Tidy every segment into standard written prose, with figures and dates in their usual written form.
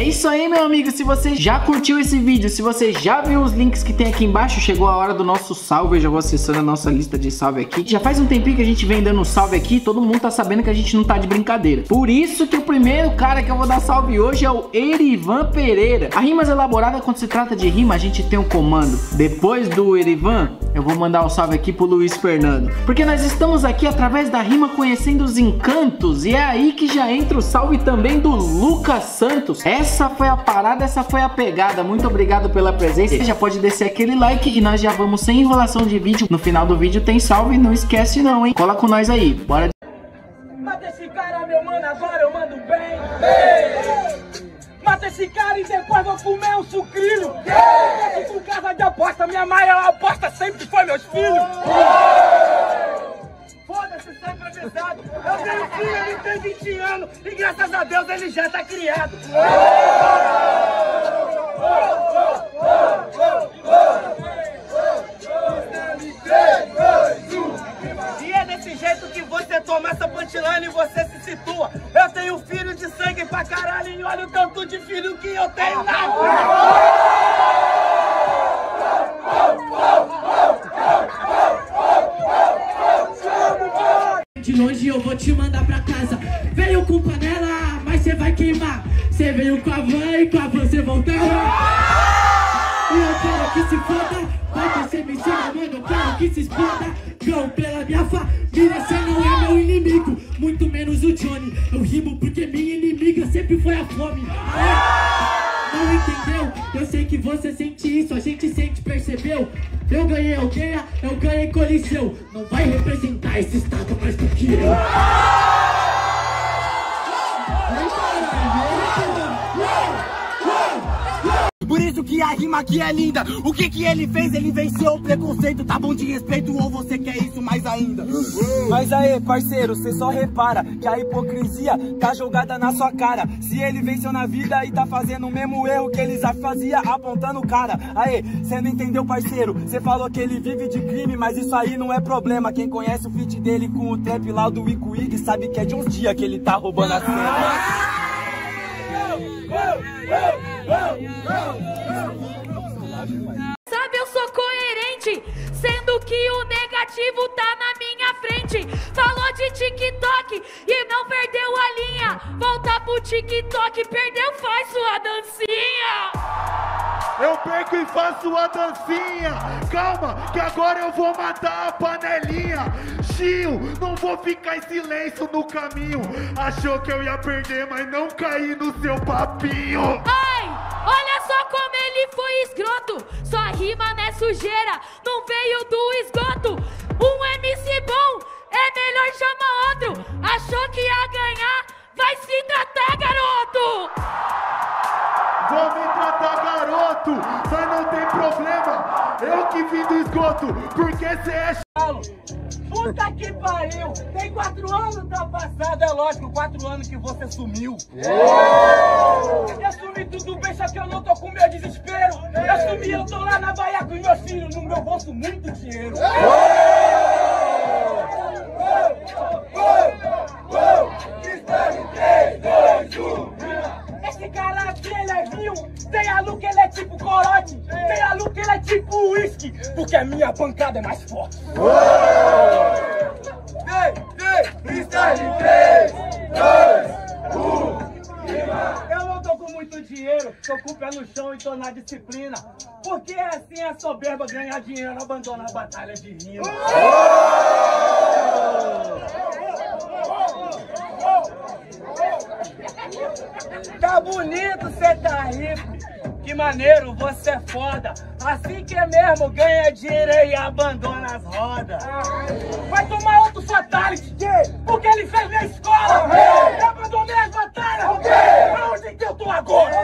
isso aí, meu amigo. Se você já curtiu esse vídeo, se você já viu os links que tem aqui embaixo, chegou a hora do nosso salve. Eu já vou acessando a nossa lista de salve aqui. Já faz um tempinho que a gente vem dando um salve aqui. Todo mundo tá sabendo que a gente não tá de brincadeira. Por isso que o primeiro cara que eu vou dar salve hoje é o Erivan Pereira. A Rimas Elaborada, quando se trata de rima, a gente tem um comando. Depois do Erivan, eu vou mandar um salve aqui pro Luiz Fernando, porque nós estamos aqui através da rima conhecendo os encantos. E é aí que já entra o salve também do Lucas Santos. Essa foi a parada, essa foi a pegada. Muito obrigado pela presença. Você já pode descer aquele like e nós já vamos sem enrolação de vídeo. No final do vídeo tem salve, não esquece não, hein? Cola com nós aí, bora. Mata esse cara, meu mano, agora eu mando bem. Hey! Mata esse cara e depois vou comer um sucrilho. Hey! Com casa de aposta, minha maior aposta sempre foi meus filhos. Foda-se, sempre avisado. Eu tenho filho, ele tem 20 anos e graças a Deus ele já tá criado. E é desse jeito que você toma essa punchline e você se situa. Eu tenho filho de sangue pra caralho e olha o tanto de filho que eu tenho na rua. De longe eu vou te mandar pra casa. Veio com panela, mas cê vai queimar. Cê veio com a van e com a van cê voltava. E eu quero que se foda. Vai que cê me chama, mano, eu quero que se exploda. Gão pela minha família, cê não é meu inimigo, muito menos o Johnny. Eu rimo porque minha inimiga sempre foi a fome. Não entendeu? Eu sei que você sente isso, a gente sente, percebeu? Eu ganhei aldeia, eu ganhei Coliseu. Não vai representar esse estado mais do que eu. Por isso que a rima aqui é linda. O que que ele fez? Ele venceu o preconceito. Tá bom de respeito ou você quer isso mais ainda? Mas aí, parceiro, cê só repara que a hipocrisia tá jogada na sua cara. Se ele venceu na vida e tá fazendo o mesmo erro que eles fazia apontando o cara. Aí, cê não entendeu, parceiro? Cê falou que ele vive de crime, mas isso aí não é problema. Quem conhece o feat dele com o trap lá do Wico Wig sabe que é de uns dias que ele tá roubando a cena. Sabe, eu sou coerente, sendo que o negativo tá na minha frente. Falou de TikTok e não perdeu a linha. Volta pro TikTok, perdeu, faz sua dancinha. Eu perco e faço a dancinha. Calma, que agora eu vou matar a panelinha. Gil, não vou ficar em silêncio no caminho. Achou que eu ia perder, mas não caí no seu papinho. Ai, olha só como ele foi escroto. Sua rima não é sujeira, não veio do esgoto. Um MC bom, é melhor chamar outro. Achou que ia ganhar, vai se tratar, garoto. Vou me tratar, garoto, mas não tem problema. Eu que vim do esgoto, porque cê é Puta que pariu! Tem 4 anos tá passado, é lógico, 4 anos que você sumiu. Eu sumi tudo bem, só que eu não tô com meu desespero. Eu sumi, eu tô lá na Bahia com meus filhos, no meu bolso muito dinheiro. Esse cara aqui, ele é vinho. Tem a Luke, ele é tipo corote. Tem a Luke, ele é tipo uísque. Porque a minha pancada é mais forte. Freestyle 3, 2, 1. Eu não tô com muito dinheiro, tô com o pé no chão e tô na disciplina. Porque assim é soberba, ganhar dinheiro, abandona a batalha de rima. Tá bonito, cê tá rico. Que maneiro, você é foda. Assim que é mesmo, ganha dinheiro e abandona as rodas. Vai tomar outro fatality, porque ele fez minha escola. Eu abandonei as batalhas. Aonde que eu tô agora?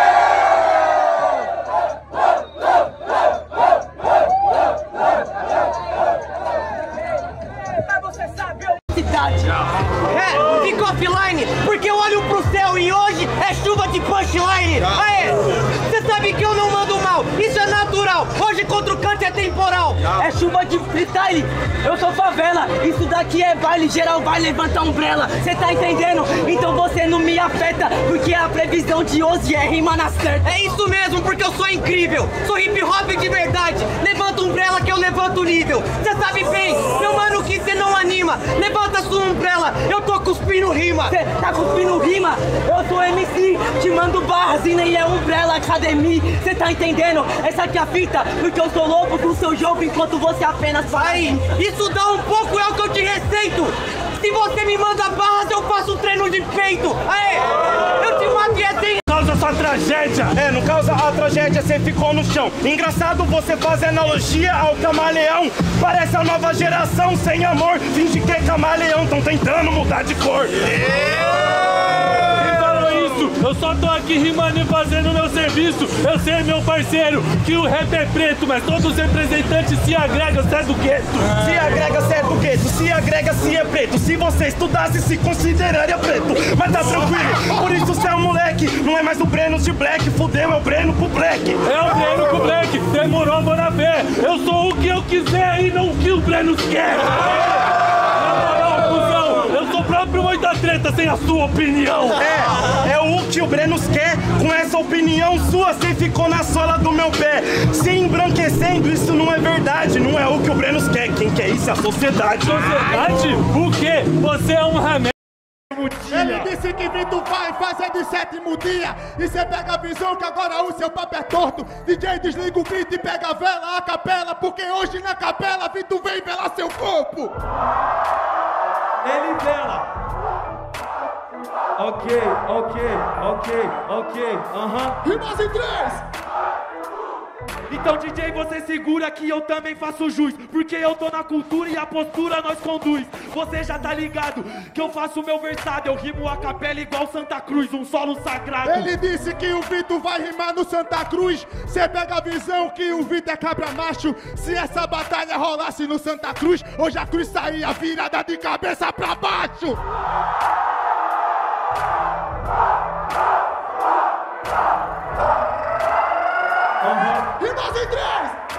Mas você sabe a cidade. Ficou offline, porque eu olho pro céu e hoje é chuva de punchline. Aê, você sabe que eu não mando mal, isso é natural. Hoje contra o Kant é é temporal, é chuva de freestyle. Eu sou favela, isso daqui é baile, geral vai levantar umbrella. Cê tá entendendo? Então você não me afeta, porque a previsão de hoje é rima na certa. É isso mesmo, porque eu sou incrível, sou hip hop de verdade. Levanta umbrella que eu levanto o nível. Cê sabe bem, meu mano, que cê não anima. Levanta sua umbrella, eu tô cuspindo rima. Cê tá cuspindo rima? Eu sou MC, te mando barras e nem é umbrella academia. Cê tá entendendo? Essa aqui é a fita, porque eu sou louco do seu jogo enquanto você apenas faz. Aí, isso dá um pouco, é o que eu te receito. Se você me manda barras, eu faço um treino de peito. Aê, eu te mato e é sem... Causa sua tragédia. Não causa a tragédia, cê ficou no chão. Engraçado você fazer analogia ao camaleão. Parece a nova geração sem amor. Finge que é camaleão, tão tentando mudar de cor. Eu só tô aqui rimando e fazendo meu serviço. Eu sei, meu parceiro, que o rap é preto, mas todos os representantes se agregam, se é do gueto. Se agrega, se é do gueto, se agrega, se é preto. Se você estudasse, se consideraria preto. Mas tá tranquilo, por isso cê é um moleque. Não é mais o Breno de Black, fudeu, é o Breno pro Black. É o Breno pro Black, demorou, vou na fé. Eu sou o que eu quiser e não o que o Breno quer. Eu sou próprio muita treta sem a sua opinião. É o que o Breno quer. Com essa opinião sua, cê ficou na sola do meu pé. Se embranquecendo, isso não é verdade. Não é o que o Breno quer. Quem quer isso é a sociedade. Sociedade? O quê? Você é um remédio. Ele disse que Vitor vai fazer de sétimo dia. E cê pega a visão que agora o seu papo é torto. DJ desliga o grito e pega a vela, a capela. Porque hoje na capela Vitor vem velar seu corpo. Ele vela. Ok. Rimas em 3. Então DJ, você segura que eu também faço jus. Porque eu tô na cultura e a postura nós conduz. Você já tá ligado que eu faço meu versado. Eu rimo a capela igual Santa Cruz, um solo sagrado. Ele disse que o Vitor vai rimar no Santa Cruz. Cê pega a visão que o Vitor é cabra macho. Se essa batalha rolasse no Santa Cruz, hoje a cruz saía virada de cabeça pra baixo. Rimas em 3.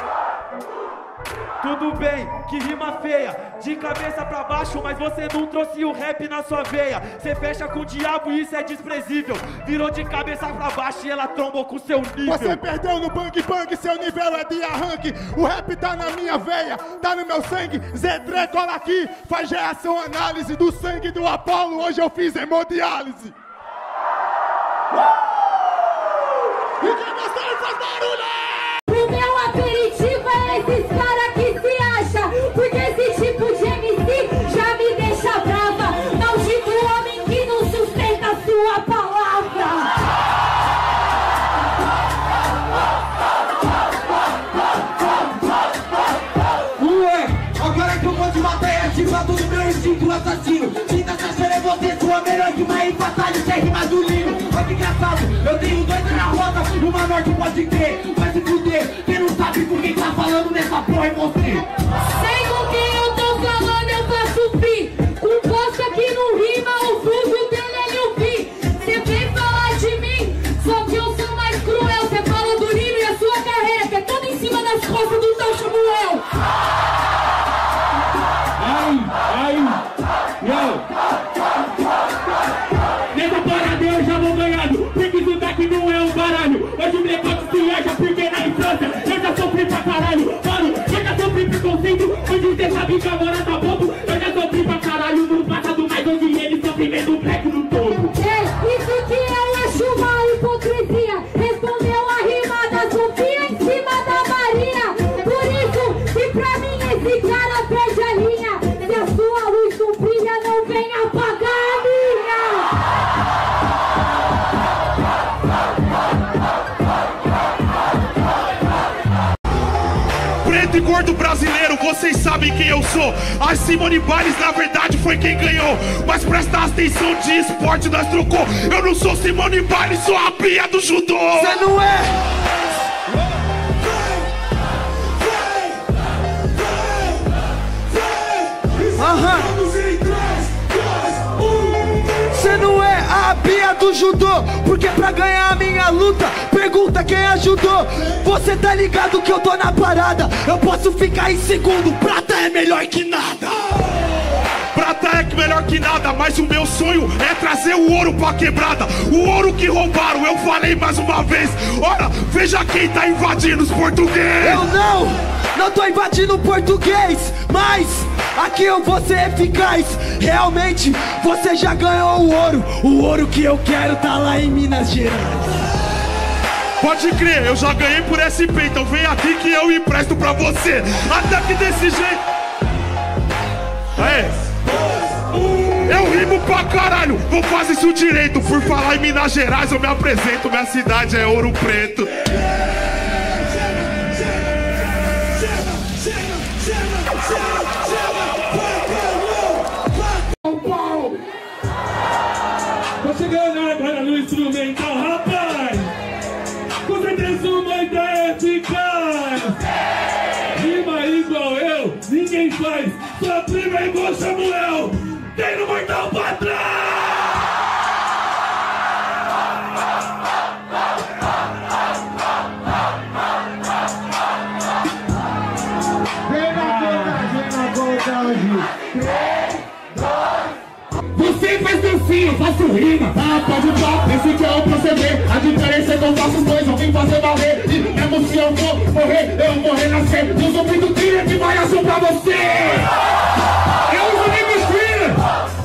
Tudo bem, que rima feia, de cabeça pra baixo, mas você não trouxe o rap na sua veia. Cê fecha com o diabo e isso é desprezível. Virou de cabeça pra baixo e ela trombou com seu nível. Você perdeu no bang bang, seu nível é de arranque. O rap tá na minha veia, tá no meu sangue. Zé3 cola aqui, faz reação, análise do sangue do Apolo. Hoje eu fiz hemodiálise. E quem gostou faz barulho! O meu aperitivo é esses caras que se acham. Porque esse tipo de MC já me deixa brava. Maldito homem que não sustenta a sua palavra. Ué, agora que eu vou te matar, ativa todo meu instinto assassino. Sinta essa chora, você sua melhor que uma empatada, sem rima do Lino. Olha que engraçado, eu tenho dois na rota, uma norte pode crer, vai se fuder. Quem não sabe com quem tá falando nessa porra é você. Sei com quem eu tô falando, eu faço free. Com bosta que não rima, o vulgo dele é Lil V. Cê vem falar de mim, só que eu sou mais cruel. Cê fala do Nino e a sua carreira, que é toda em cima das costas do São Samuel. Nessa parada eu já vou ganhando, porque isso daqui não é um baralho. Hoje o negócio se acha porque na infância eu já sofri pra caralho. Mano, eu já sofri preconceito, hoje cê sabe que agora tá bobo. Eu já sofri pra caralho no passado, mas hoje ele sofre vendo o black no todo. Isso que eu acho uma hipocrisia. Respondeu a rima da Sofia em cima da Maria. Por isso que pra mim esse cara perde a linha. Se a sua luz não brilha, não vem apagar a minha. Preto e gordo brasileiro, vocês sabem quem eu sou. A Simone Biles na verdade foi quem ganhou. Mas presta atenção, de esporte nós trocou. Eu não sou Simone Biles, sou a pia do judô. Cê não é? Cê não é a pia do judô, porque pra ganhar a minha luta, pergunta quem ajudou. Você tá ligado que eu tô na parada, eu posso ficar em segundo, prata é melhor que nada. Prata é melhor que nada, mas o meu sonho é trazer o ouro pra quebrada. O ouro que roubaram, eu falei mais uma vez. Ora, veja quem tá invadindo os portugueses. Eu não tô invadindo português, mas aqui eu vou ser eficaz. Realmente, você já ganhou o ouro que eu quero tá lá em Minas Gerais. Pode crer, eu já ganhei por SP, então vem aqui que eu empresto pra você. Até que desse jeito... Eu rimo pra caralho, vou fazer isso direito. Por falar em Minas Gerais eu me apresento, minha cidade é Ouro Preto. Tô chegando agora no instrumental, rapaz. Com certeza uma ideia eficaz. Rima igual eu, ninguém faz. Sua prima é igual Samuel. Tem no mortal pra trás. Vem na contagem. Você faz dancinha, eu faço rima. Ah, pode pá, esse que é o proceder. A diferença é que eu faço os dois, eu vim fazer valer. E mesmo se eu vou morrer, eu vou renascer. Eu sou muito trilha que vai azul pra você. Eu uso Big Cleaner.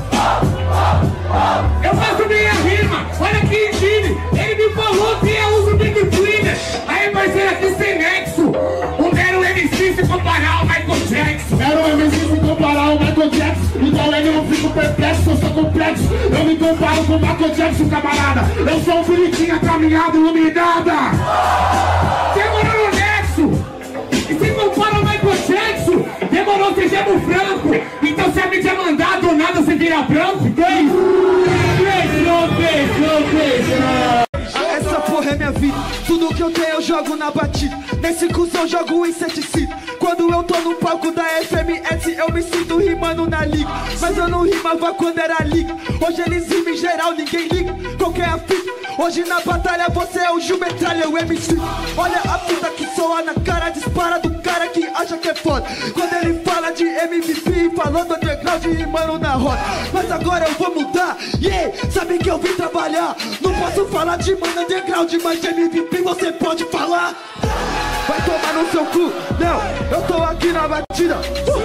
Eu faço minha rima, olha que time. Ele me falou que eu uso Big Cleaner. Aí parceiro, aqui sem nexo. O mero MC se comparar ao Michael Jackson. Mero MC se comparar ao Michael Jackson. Então ele não fico perplexo, eu sou complexo. Eu me comparo com o Michael Jackson, camarada. Eu sou um bonitinho caminhada iluminada. Demorou no nexo. E se compara ao Michael Jackson, demorou, sejamos franco. Então se a mídia mandar, do nada você vira branco. Essa porra é minha vida, tudo que eu tenho eu jogo na batida. Nesse cuzão eu jogo inseticida. Quando eu tô no palco da FMS eu me sinto rimando na liga. Mas eu não rimava quando era liga. Hoje eles rimam em geral, ninguém liga. Qualquer a fita, hoje na batalha você é o Gil Metralha, o MC. Olha a puta que soa na cara, dispara do cara que acha que é foda. Quando ele fala de MVP, falando underground e rimando na roda. Mas agora eu vou mudar, yeah, sabe que eu vim trabalhar. Não posso falar de mano underground, mas de MVP você pode falar. Vai tomar no seu cu, não, eu tô aqui na batida.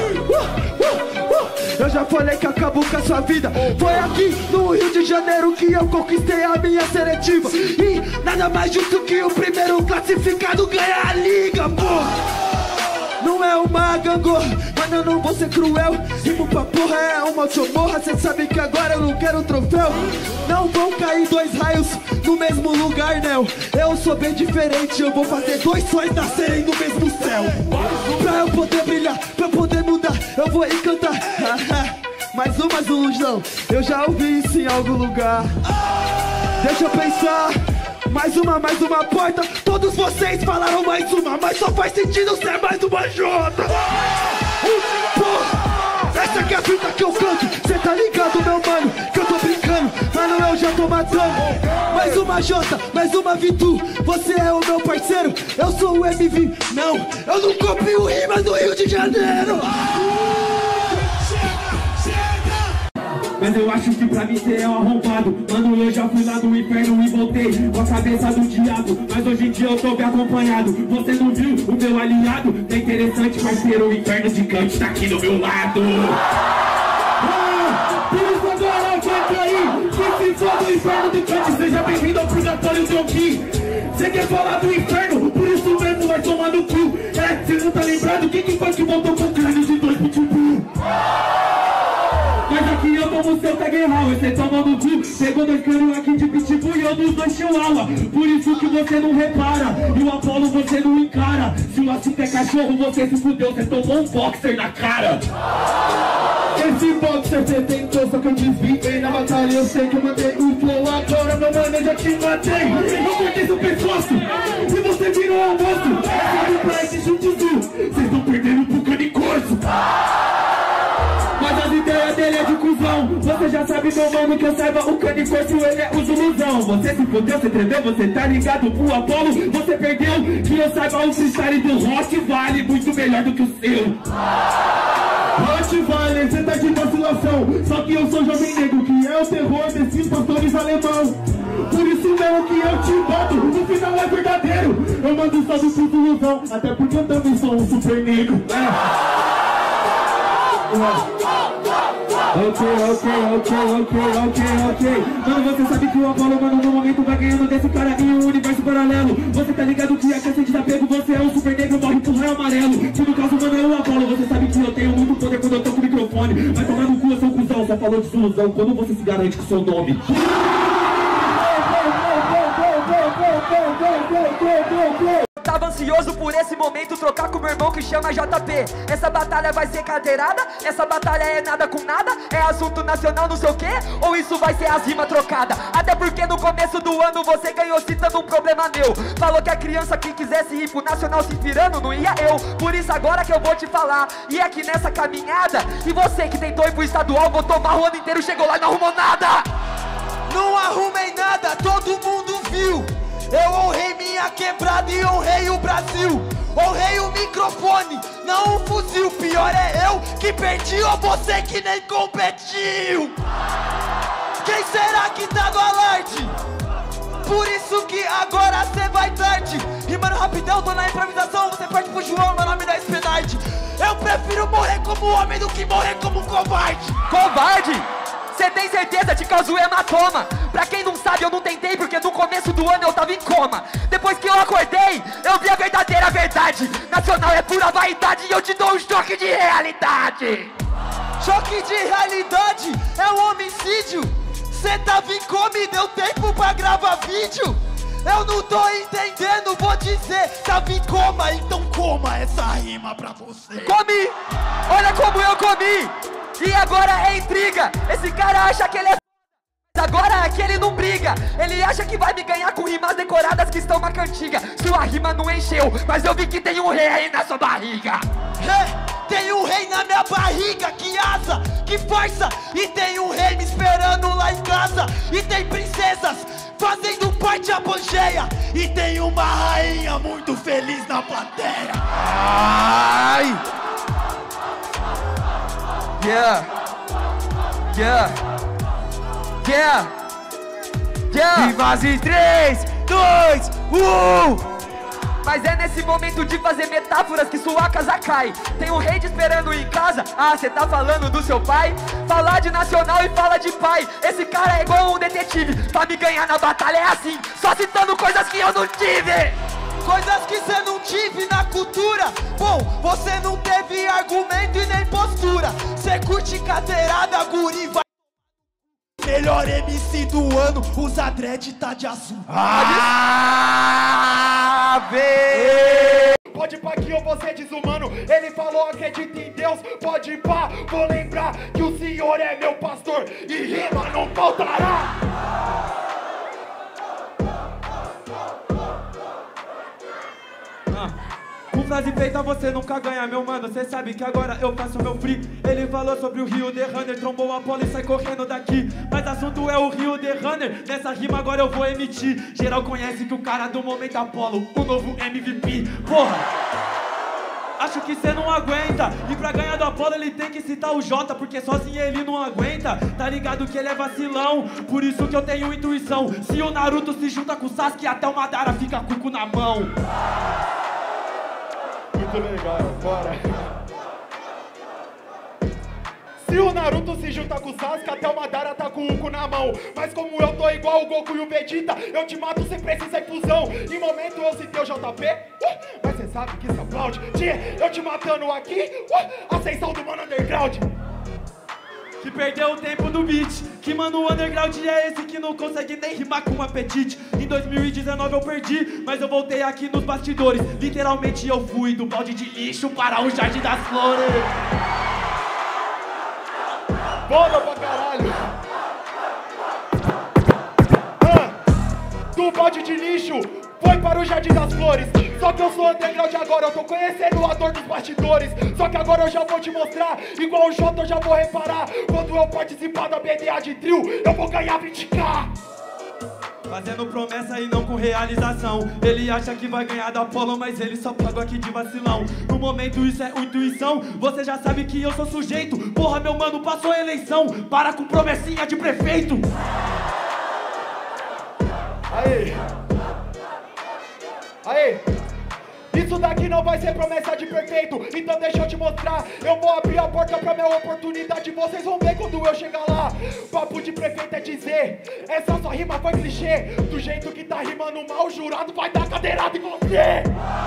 Eu já falei que acabou com a sua vida. Foi aqui no Rio de Janeiro que eu conquistei a minha seletiva. E nada mais justo que o primeiro classificado ganhar a liga, porra. Não é uma gangorra, mano, eu não vou ser cruel. Rimo pra porra, é uma morra. Cê sabe que agora eu não quero troféu. Não vão cair dois raios no mesmo lugar, não. Eu sou bem diferente, eu vou fazer dois sóis nascerem no mesmo céu. Pra eu poder brilhar, pra eu poder mudar, eu vou encantar. Mais um lujão, eu já ouvi isso em algum lugar. Deixa eu pensar. Mais uma porta. Todos vocês falaram mais uma, mas só faz sentido ser mais uma Jota. Porra, essa que é a fita que eu canto. Cê tá ligado, meu mano, que eu tô brincando. Mano, eu já tô matando. Mais uma Jota, mais uma Vitu. Você é o meu parceiro, eu sou o MV. Não, eu não copio rimas do Rio de Janeiro. Mas eu acho que pra mim cê é um arrombado. Mano, eu já fui lá do inferno e voltei com a cabeça do diabo. Mas hoje em dia eu tô bem acompanhado. Você não viu o meu aliado? É interessante, parceiro, o inferno de Kant tá aqui do meu lado. Por isso agora vai cair. Que se for do inferno de Kant, seja bem-vindo ao purgatório do Kim. Cê quer falar do inferno, por isso mesmo vai tomar no cu. É, cê não tá lembrado quem foi que voltou com crânio de dois pitbull? Mas aqui eu tomo seu taguerral, você toma no cu. Pegou dois canos aqui de pitbull e eu dos dois chihuahua. Por isso que você não repara, e o Apolo você não encara. Se o assunto é cachorro, você se fudeu, você tomou um boxer na cara. Esse boxer você tentou, só que eu desviei na batalha. Eu sei que eu mandei o flow agora, meu mano, eu já te matei. Eu cortei seu pescoço, e você virou almoço. Sabe pra esse chute-zu, vocês estão perdendo pro canicorso. Mas as ideias dele é de cuzão. Você já sabe, meu mano, que eu saiba o canicorcio, ele é o Zuluzão. Você se fodeu, você tremeu, você tá ligado pro Apolo, você perdeu. Que eu saiba o freestyle do Rock vale muito melhor do que o seu. Rock vale, cê tá de vacilação. Só que eu sou jovem negro, que é o terror desses pastores alemão. Por isso mesmo que eu te boto, no final é verdadeiro. Eu mando salve pro Zuluzão, até porque eu também sou um super negro. Ok. Mano, você sabe que o Apolo, mano, no momento vai ganhando desse cara em um universo paralelo. Você tá ligado que a questão de desapego, você é um super negro, morre pro raio amarelo. Se no caso, mano, é o Apolo, você sabe que eu tenho muito poder quando eu tô com o microfone. Vai tomar no cu, eu sou um cuzão, só falou de Zuluzão, quando você se garante com o seu nome? Tava ansioso por esse momento, trocar com meu irmão que chama JP. Essa batalha vai ser cadeirada, essa batalha é nada com nada, é assunto nacional não sei o que, ou isso vai ser as rimas trocadas? Até porque no começo do ano você ganhou citando um problema meu. Falou que a criança que quisesse ir pro nacional se inspirando não ia eu. Por isso agora que eu vou te falar, e aqui nessa caminhada, e você que tentou ir pro estadual, vou tomar o ano inteiro, chegou lá e não arrumou nada. Não arrumei nada, todo mundo viu. Eu honrei minha quebrada e honrei o Brasil. Honrei o microfone, não o fuzil. Pior é eu que perdi ou você que nem competiu. Quem será que tá no alarde? Por isso que agora cê vai tarde. Rimando rapidão, tô na improvisação. Você parte pro João, meu nome da Spenard. Eu prefiro morrer como homem do que morrer como covarde. Covarde? Cê tem certeza de causou hematoma? Pra quem não sabe, eu não tentei porque no começo do ano eu tava em coma. Depois que eu acordei, eu vi a verdadeira verdade. Nacional é pura vaidade e eu te dou um choque de realidade. Choque de realidade é um homicídio. Cê tava em coma e deu tempo pra gravar vídeo. Eu não tô entendendo, vou dizer, tava em coma, então coma essa rima pra você. Comi! Olha como eu comi! E agora é intriga, esse cara acha que ele é agora que ele não briga. Ele acha que vai me ganhar com rimas decoradas que estão na cantiga. Sua rima não encheu, mas eu vi que tem um rei aí na sua barriga. Tem um rei na minha barriga, que asa, que força. E tem um rei me esperando lá em casa. E tem princesas fazendo parte a Pangeia. E tem uma rainha muito feliz na plateia. Ai! Yeah! Vivas em 3, 2, 1. Mas é nesse momento de fazer metáforas que sua casa cai. Tem um rei te esperando em casa. Ah, cê tá falando do seu pai? Falar de nacional e fala de pai. Esse cara é igual um detetive. Pra me ganhar na batalha é assim, só citando coisas que eu não tive. Coisas que cê não tive na cultura. Bom, você não teve argumento e nem postura. Cê curte cadeirada, guri, vai. Melhor MC do ano, usa dread, tá de azul. Pode pá que eu vou ser desumano. Ele falou acredita em Deus. Pode pá, vou lembrar que o Senhor é meu pastor e rima não faltará. Com frase feita você nunca ganha, meu mano. Cê sabe que agora eu faço meu free. Ele falou sobre o Rio de Runner, trombou a Apolo e sai correndo daqui. Mas assunto é o Rio de Runner, nessa rima agora eu vou emitir. Geral conhece que o cara do momento Apolo, o novo MVP. Porra! Acho que cê não aguenta. E pra ganhar do Apolo ele tem que citar o Jota, porque sozinho ele não aguenta. Tá ligado que ele é vacilão, por isso que eu tenho intuição. Se o Naruto se junta com o Sasuke, até o Madara fica com o cu na mão. Muito legal, bora. Se o Naruto se junta com o Sasuke, até o Madara tá com o cu na mão. Mas como eu tô igual o Goku e o Vegeta, eu te mato sem precisar em fusão. Em momento eu citei o JP, mas cê sabe que isso aplaude. Eu te matando aqui, ascensão do mano underground. Que perdeu o tempo do beat. Que mano, o underground é esse que não consegue nem rimar com apetite. Em 2019 eu perdi, mas eu voltei aqui nos bastidores. Literalmente eu fui do balde de lixo para o Jardim das Flores. Bola pra caralho. Do balde de lixo foi para o Jardim das Flores. Só que eu sou underground agora, eu tô conhecendo a dor dos bastidores. Só que agora eu já vou te mostrar, igual o Jota eu já vou reparar. Quando eu participar da BDA de trio, eu vou ganhar 20k. Fazendo promessa e não com realização. Ele acha que vai ganhar da Apollo, mas ele só paga aqui de vacilão. No momento isso é intuição, você já sabe que eu sou sujeito. Porra, meu mano, passou a eleição, para com promessinha de prefeito. Aí, aí, isso daqui não vai ser promessa de perfeito, então deixa eu te mostrar. Eu vou abrir a porta pra minha oportunidade, vocês vão ver quando eu chegar lá. Papo de prefeito é dizer, essa sua rima foi clichê. Do jeito que tá rimando mal, o jurado vai dar cadeirada em você.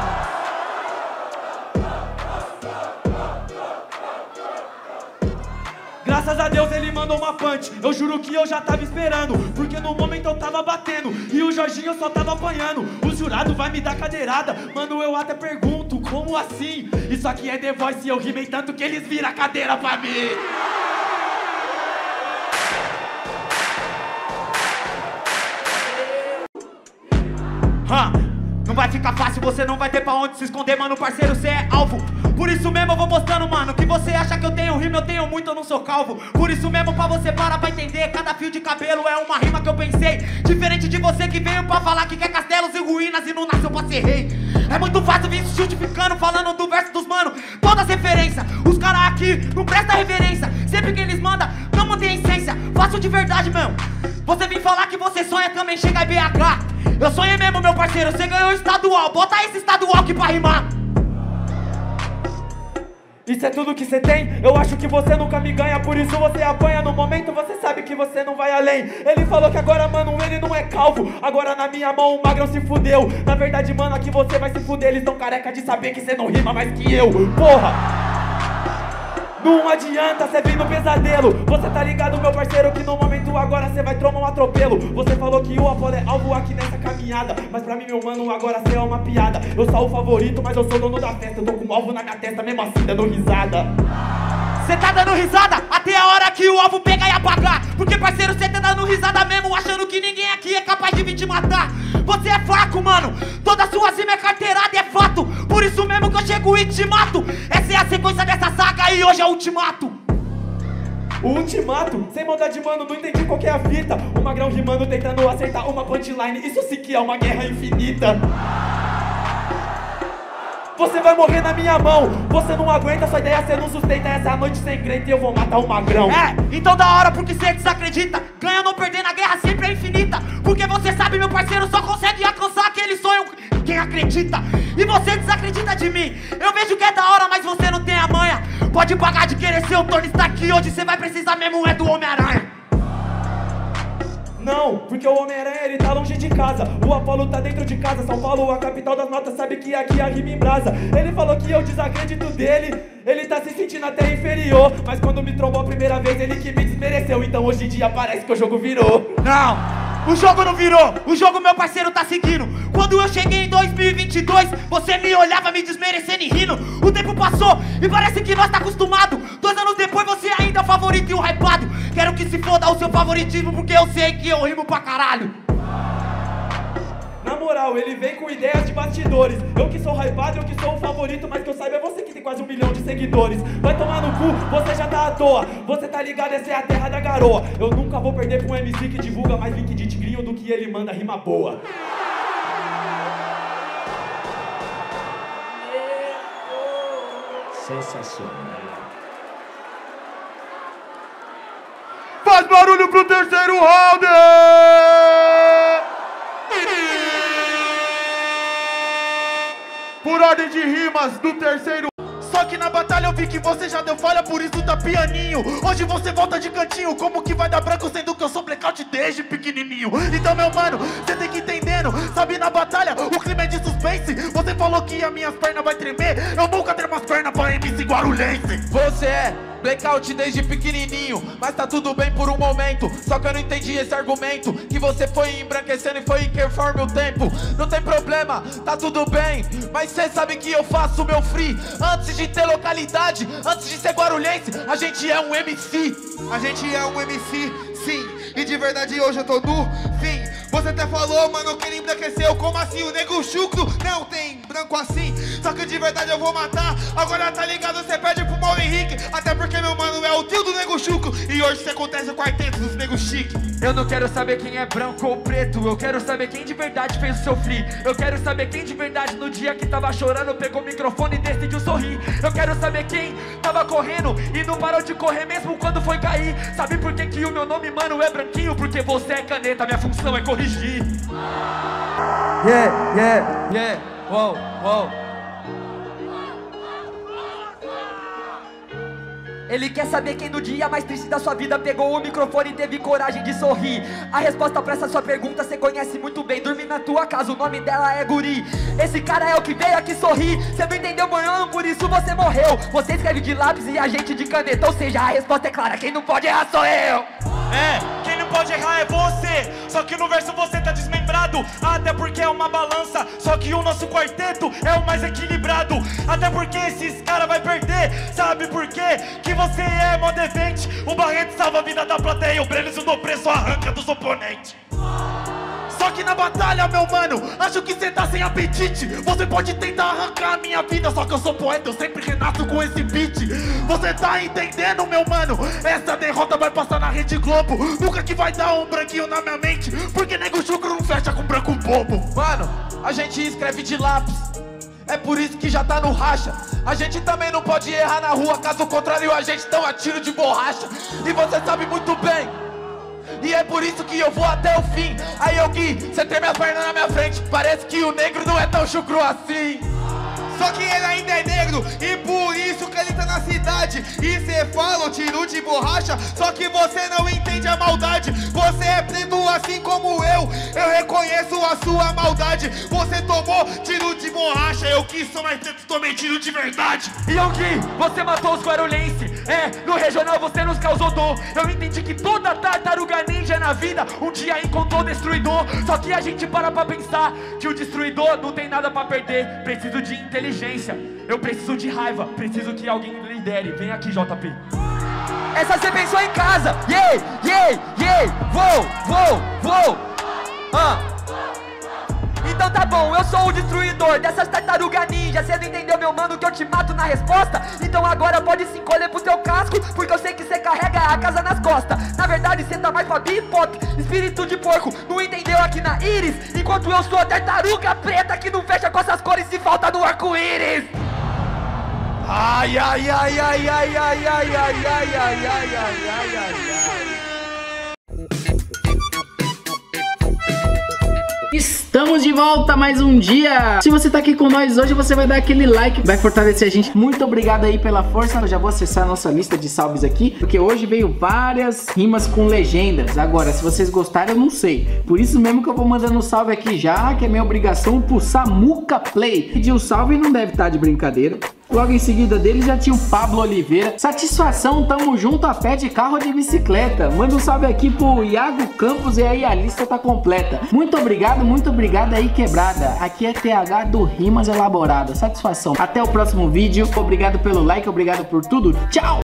Graças a Deus ele mandou uma punch, eu juro que eu já tava esperando, porque no momento eu tava batendo e o Jorginho só tava apanhando. O jurado vai me dar cadeirada, mano, eu até pergunto, como assim? Isso aqui é The Voice e eu rimei tanto que eles viram a cadeira pra mim. Não vai ficar fácil, você não vai ter pra onde se esconder, mano, parceiro, cê é alvo. Por isso mesmo eu vou mostrando, mano, que você acha que eu tenho rima, eu tenho muito, eu não sou calvo. Por isso mesmo pra você parar pra entender, cada fio de cabelo é uma rima que eu pensei. Diferente de você que veio pra falar que quer castelos e ruínas e não nasceu pra ser rei. É muito fácil vir se justificando, falando do verso dos mano, todas as referências. Os caras aqui não prestam reverência, sempre que eles mandam, não mantém essência. Faço de verdade, meu. Você vem falar que você sonha também, chega em BH. Eu sonhei mesmo, meu parceiro, você ganhou estadual, bota esse estadual aqui pra rimar. Isso é tudo que você tem? Eu acho que você nunca me ganha, por isso você apanha. No momento você sabe que você não vai além. Ele falou que agora, mano, ele não é calvo. Agora na minha mão o Magrão se fudeu. Na verdade, mano, aqui você vai se fuder. Eles tão careca de saber que você não rima mais que eu, porra. Não adianta cê vir no pesadelo. Você tá ligado, meu parceiro, que no momento agora cê vai tomar um atropelo. Você falou que o Apollo é alvo aqui nessa caminhada, mas pra mim, meu mano, agora cê é uma piada. Eu sou o favorito, mas eu sou dono da festa. Eu tô com um alvo na minha testa, mesmo assim dando risada. Cê tá dando risada até a hora que o alvo pegar e apagar. Porque, parceiro, cê tá dando risada mesmo, achando que ninguém aqui é capaz de vir te matar. Você é fraco, mano, toda sua rima é carteirada e é fato. Por isso mesmo que eu chego e te mato. Essa é a sequência dessa saga e hoje é o ultimato. O ultimato? Sem maldade, mano, não entendi qual que é a fita. O Magrão rimando, tentando acertar uma punchline. Isso sim que é uma guerra infinita. Você vai morrer na minha mão. Você não aguenta, sua ideia cê não sustenta. Essa é a noite sem crente e eu vou matar o Magrão. É, então da hora porque cê desacredita. Ganha ou não perder na guerra sempre é infinita. Porque você sabe, meu parceiro, só consegue alcançar aquele sonho quem acredita. E você desacredita de mim. Eu vejo que é da hora, mas você não tem a manha. Pode pagar de querer ser o Tony Stark, que hoje cê vai precisar mesmo é do Homem-Aranha. Não, porque o Homem-Aranha ele tá longe de casa. O Apollo tá dentro de casa. São Paulo, a capital das notas, sabe que aqui a rima em brasa. Ele falou que eu desacredito dele. Ele tá se sentindo até inferior. Mas quando me trombou a primeira vez, ele que me desmereceu. Então hoje em dia parece que o jogo virou. Não! O jogo não virou, o jogo meu parceiro tá seguindo. Quando eu cheguei em 2022, você me olhava me desmerecendo e rindo. O tempo passou e parece que nós tá acostumado. 2 anos depois você ainda é o favorito e o hypado. Quero que se foda o seu favoritismo, porque eu sei que eu rimo pra caralho. Na moral, ele vem com ideias de bastidores. Eu que sou hypado, eu que sou o favorito. Mas que eu saiba é você que tem quase 1 milhão de seguidores. Vai tomar no cu, você já tá à toa. Você tá ligado, essa é a terra da garoa. Eu nunca vou perder pra um MC que divulga mais link de tigrinho do que ele manda rima boa. Sensacional. Faz barulho pro terceiro round! Por ordem de rimas do terceiro. Só que na batalha eu vi que você já deu falha, por isso tá pianinho. Hoje você volta de cantinho, como que vai dar branco sendo que eu sou blackout desde pequenininho. Então meu mano, você tem que entendendo, sabe na batalha o clima é de suspense. Você falou que as minhas pernas vai tremer, eu nunca tenho umas pernas pra MC Guarulhense. Você é blackout desde pequenininho, mas tá tudo bem por um momento. Só que eu não entendi esse argumento, que você foi embranquecendo e foi conforme o tempo. Não tem problema, tá tudo bem, mas cê sabe que eu faço meu free. Antes de ter localidade, antes de ser guarulhense, a gente é um MC. A gente é um MC, sim, e de verdade hoje eu tô no fim. Você até falou, mano, que ele embranqueceu. Como assim? O nego chucro não tem branco assim. Só que de verdade eu vou matar. Agora tá ligado, você perde pro Mauro Henrique. Até porque meu mano é o tio do nego chucro. E hoje isso acontece no quarteto dos negros chique. Eu não quero saber quem é branco ou preto. Eu quero saber quem de verdade fez o seu free. Eu quero saber quem de verdade no dia que tava chorando pegou o microfone e decidiu sorrir. Eu quero saber quem tava correndo e não parou de correr mesmo quando foi cair. Sabe por que o meu nome, mano, é branquinho? Porque você é caneta, minha função é corrigir. Yeah, yeah, yeah, wow, wow. Ele quer saber quem no dia mais triste da sua vida pegou o microfone e teve coragem de sorrir. A resposta pra essa sua pergunta você conhece muito bem. Dormir na tua casa, o nome dela é Guri. Esse cara é o que veio aqui sorrir. Você não entendeu, mano, por isso você morreu. Você escreve de lápis e a gente de caneta. Ou seja, a resposta é clara, quem não pode errar sou eu. É, quem não pode errar é você. Só que no verso você tá desmembrado. Até porque é uma balança. Só que o nosso quarteto é o mais equilibrado. Até porque esses caras vai perder. Sabe por quê? Que você é modo event. O Barreto salva a vida da plateia. O Brenes no preço arranca dos oponentes. Só que na batalha, meu mano, acho que cê tá sem apetite. Você pode tentar arrancar a minha vida, só que eu sou poeta, eu sempre renasço com esse beat. Você tá entendendo, meu mano? Essa derrota vai passar na Rede Globo. Nunca que vai dar um branquinho na minha mente, porque nego chucro não fecha com branco bobo. Mano, a gente escreve de lápis, é por isso que já tá no racha. A gente também não pode errar na rua, caso contrário a gente tão a tiro de borracha. E você sabe muito bem, e é por isso que eu vou até o fim. Aí eu Gui, cê tem minhas pernas na minha frente. Parece que o negro não é tão chucro assim. Só que ele ainda é negro e por isso que ele tá na cidade. E cê fala, tiro de borracha, só que você não entende a maldade. Você é preto assim como eu reconheço a sua maldade. Você tomou tiro de borracha, eu que sou mais preto, tomei tiro de verdade. Yongi, você matou os guarulhenses. É, no regional você nos causou dor. Eu entendi que toda tartaruga ninja na vida um dia encontrou o destruidor. Só que a gente para pra pensar que o destruidor não tem nada pra perder. Preciso de inteligência, eu preciso de raiva, preciso que alguém lidere. Vem aqui, JP. Essa você pensou em casa. Yeah, yeah, yeah. Vou. Então tá bom, eu sou o destruidor dessas tartarugas ninja. Cê não entendeu, meu mano, que eu te mato na resposta? Então agora pode se encolher pro teu casco, porque eu sei que cê carrega a casa nas costas. Na verdade cê tá mais pra bipop, espírito de porco. Não entendeu aqui na íris? Enquanto eu sou a tartaruga preta que não fecha com essas cores e falta do arco-íris. Ai, ai, ai, ai, ai, ai, ai, ai, ai, ai, ai, ai, ai, ai. Estamos de volta mais um dia. Se você tá aqui com nós hoje, você vai dar aquele like, vai fortalecer a gente. Muito obrigado aí pela força. Eu já vou acessar a nossa lista de salves aqui, porque hoje veio várias rimas com legendas. Agora, se vocês gostaram, eu não sei. Por isso mesmo que eu vou mandando um salve aqui já, que é minha obrigação pro Samuca Play. Pediu salve e não deve estar de brincadeira. Logo em seguida dele já tinha o Pablo Oliveira. Satisfação, tamo junto a pé de carro ou de bicicleta. Manda um salve aqui pro Iago Campos e aí a lista tá completa. Muito obrigado aí, quebrada. Aqui é TH do Rimas Elaboradas. Satisfação. Até o próximo vídeo. Obrigado pelo like, obrigado por tudo. Tchau!